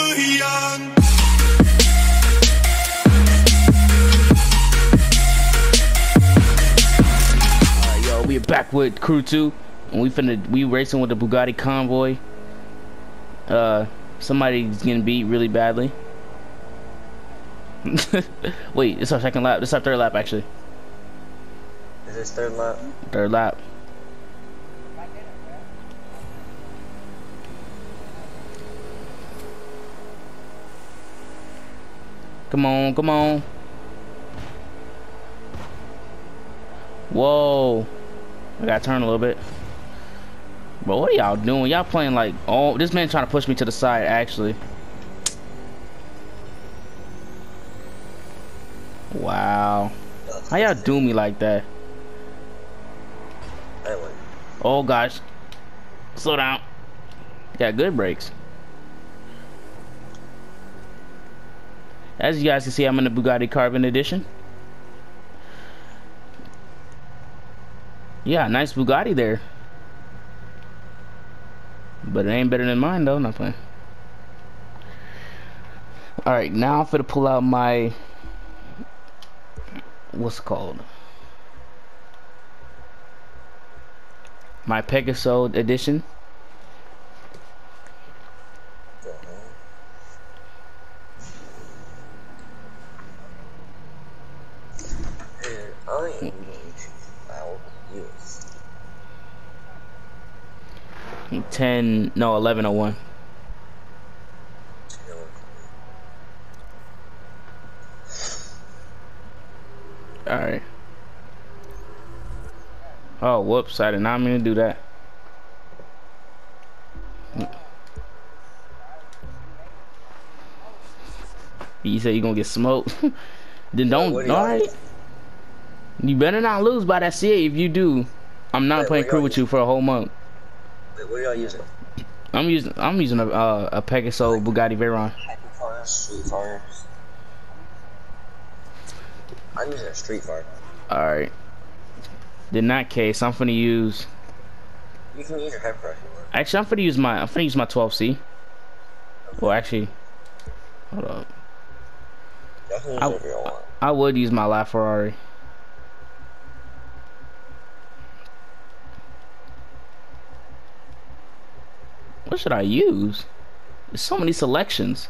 young. Yo, we back with Crew 2, and we racing with the Bugatti Convoy. Somebody's getting beat really badly. Wait, it's our second lap. This is our third lap, actually. Is this third lap? Third lap. Come on, come on. Whoa. I gotta turn a little bit. Bro, what are y'all doing? Y'all playing like, oh, this man trying to push me to the side, actually. Wow. How y'all do me like that? Oh gosh. Slow down. Got good brakes. As you guys can see, I'm in the Bugatti Carbon Edition. Yeah, nice Bugatti there. But it ain't better than mine though, not playing. Alright, now I'm finna pull out my, what's it called? My Pegaso edition. I 1101. Alright. Oh, whoops, I did not mean to do that. You say you gonna get smoked? Then don't, alright. You better not lose by that CA. If you do, I'm not playing crew with you for a whole month. Wait, what are y'all using? I'm using a Pegaso Bugatti Veyron. Street Fire. I'm using a Street Fire. Alright. In that case, I'm finna use. You can use your head pressure. Actually, I'm finna use my 12C. Okay. Well, actually, hold up. I would use my LaFerrari. What should I use? There's so many selections.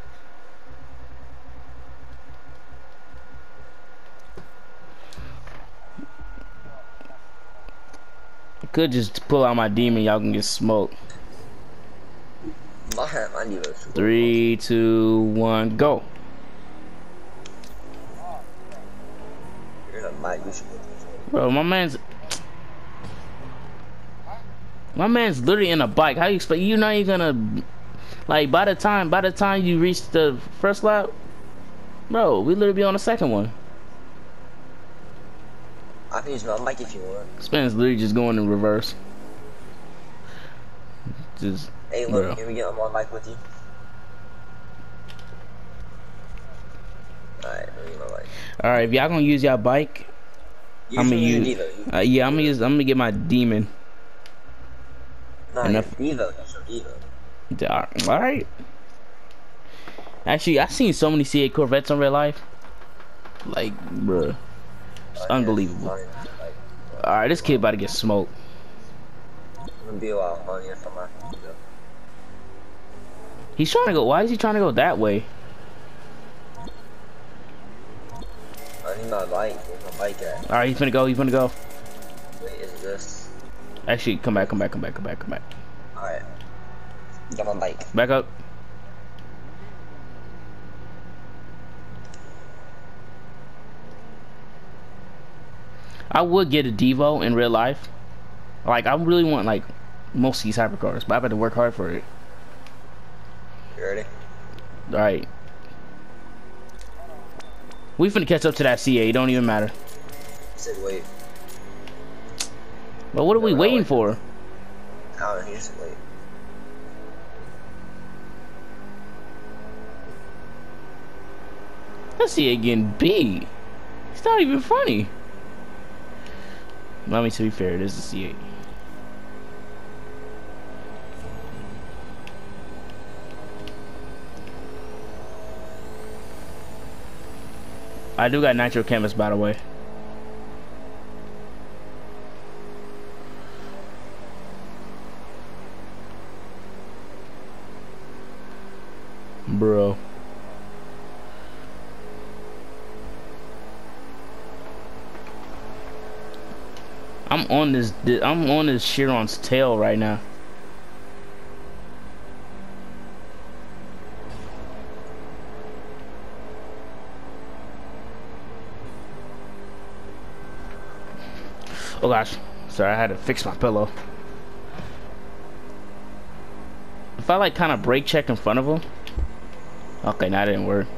I could just pull out my demon, y'all can get smoked. My 3, 2, 1, go. Bro, my man's literally in a bike. How you expect you're not even gonna, like, by the time you reach the first lap, bro, we literally be on the second one. I can use my mic if you want. This man's literally just going in reverse. Just, hey, look, can we get on my mic with you? Alright, let me get my mic. Alright, if y'all gonna use y'all bike, I'm gonna use. Yeah, I'm gonna get my demon. No, Devo. Devo. All right. Actually, I've seen so many CA Corvettes in real life. Like, bruh, it's unbelievable. All right, this kid about to get smoked. He's trying to go. Why is he trying to go that way? I need my bike. Where's my bike at? All right, he's gonna go. He's gonna go. Wait, is it this? Actually, come back. Alright. Got my bike. Back up. I would get a Devo in real life. Like, I really want, like, most of these hypercars, but I've had to work hard for it. You ready? Alright. We finna catch up to that CA. It don't even matter. I said wait. But what are we waiting for? I don't know, he just wait. That CA getting beat. It's not even funny. Let me, to be fair, it is a C8. I do got Nitro Chemist, by the way. Bro. I'm on this Chiron's tail right now. Oh gosh, sorry, I had to fix my pillow. If I like kind of brake check in front of him. Okay, that didn't work.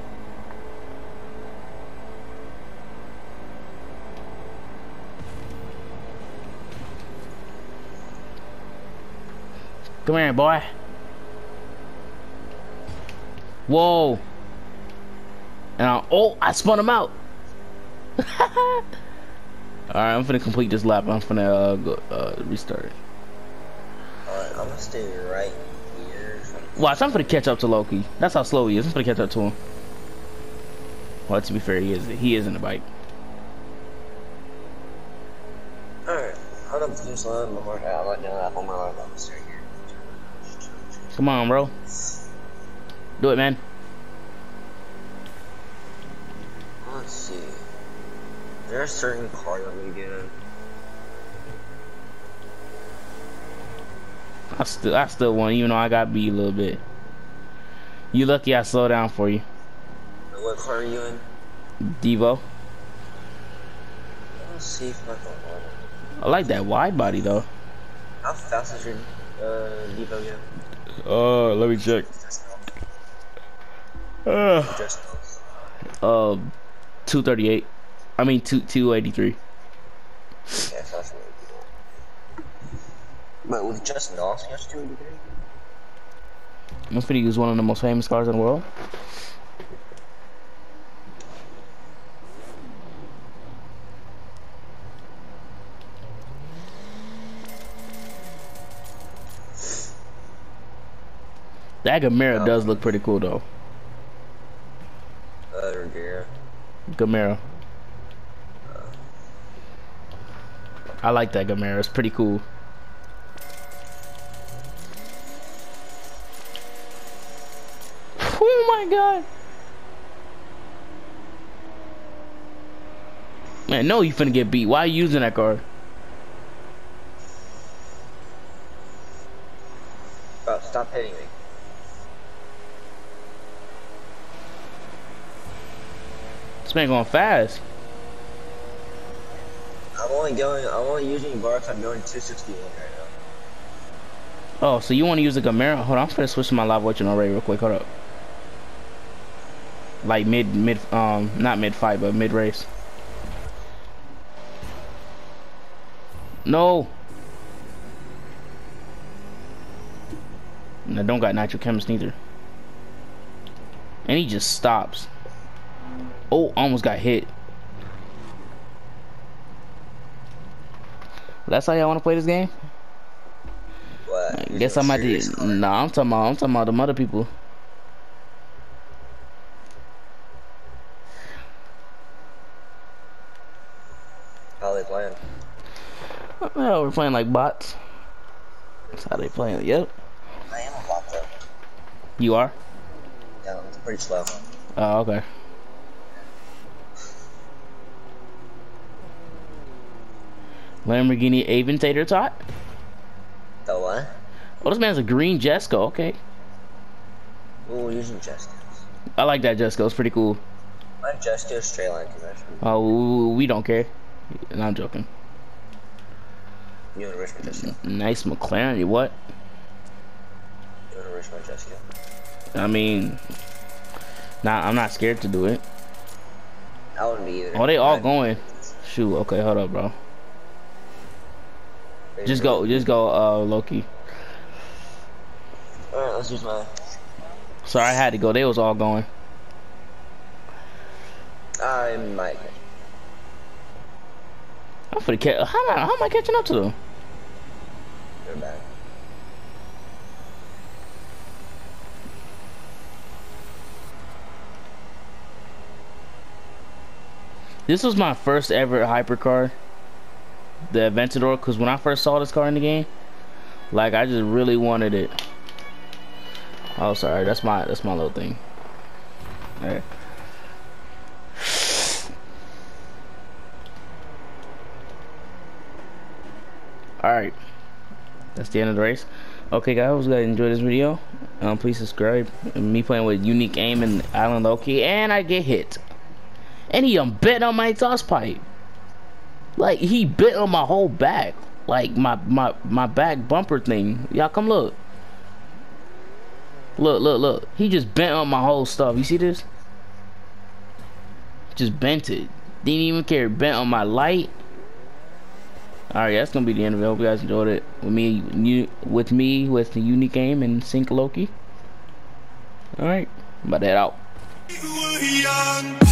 Come here, boy. Whoa. And I spun him out. Alright, I'm finna complete this lap. I'm finna restart. Alright, I'm gonna stay right here. Watch, I'm finna catch up to Loki. That's how slow he is. I'm finna catch up to him. Well, to be fair, he is in the bike. Alright, hold up, do something. I'm not doing that. I'm gonna stay here. Come on, bro. Do it, man. Let's see. Is there a certain car that we get in? I still won, even though I got beat a little bit. You lucky I slowed down for you. What car are you in? Devo. Let's see if I can run it. I like that wide body though. How fast is your Devo again? Let me check. Just 238. I mean 283. Yes, that's what we do. But with just NOS, you have 283? I'm finna use one of the most famous cars in the world. That Gamera does look pretty cool though. Gamera. I like that Gamera. It's pretty cool. Oh my god. Man, no, you finna get beat. Why are you using that card? Bro, stop hitting me. This man going fast. I'm only using bars. I'm going 261 right now. Oh, so you want to use a Gamera? Hold on, I'm finna switch to my live watching already real quick. Hold up. Like not mid fight, but mid race. No. And I don't got Nitro Chemist neither. And he just stops. Oh, almost got hit. That's how y'all want to play this game? What? I guess I might do. Nah, I'm talking about them other people. How they playing? Well, we're playing like bots. That's how they playing. Yep. I am a bot though. You are? Yeah, it's pretty slow. Oh, okay. Lamborghini Aventador tot? The what? Oh, this man's a green Jesco. Okay. Ooh, we're using Jescos. I like that Jesco. It's pretty cool. My Jesco straight line conversion. Oh, we don't care. No, I'm joking. You want to risk my Jesco? Nice McLaren. You what? You want to risk my Jesco? I mean, nah, I'm not scared to do it. I wouldn't be either. Oh, they all going. Shoot. Okay, hold up, bro. Just go, Loki. Alright, let's use mine. Sorry, I had to go. They was all going. I might. I'm finna catch. How am I catching up to them? They're back. This was my first ever hypercar, the Aventador, because when I first saw this car in the game, like I just really wanted it. Oh, sorry, that's my little thing. All right. All right, that's the end of the race. Okay, guys, I hope you guys enjoyed this video. Please subscribe. Me playing with Unique Aim and Island Loki, and I get hit. And he bit on my exhaust pipe. Like he bit on my whole back, like my back bumper thing. Y'all come look. Look. He just bent on my whole stuff. You see this? Just bent it. Didn't even care. Bent on my light. Alright, that's gonna be the end of it. Hope you guys enjoyed it with me with the Unique Aim and Sync Loki. Alright, about to head out.